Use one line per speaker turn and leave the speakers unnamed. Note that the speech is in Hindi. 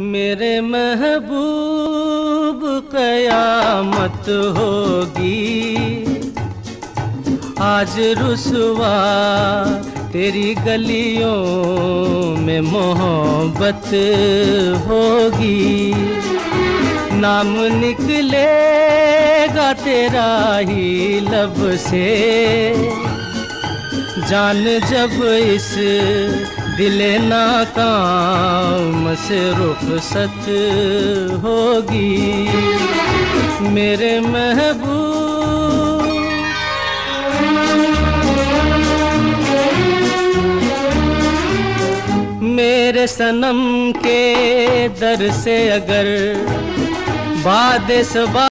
मेरे महबूब कयामत होगी, आज रुसवा तेरी गलियों में मोहब्बत होगी। नाम निकलेगा तेरा ही लब से, जान जब इस दिले नाकाम से रुखसत होगी। मेरे महबूब मेरे सनम के दर से अगर बादे सबा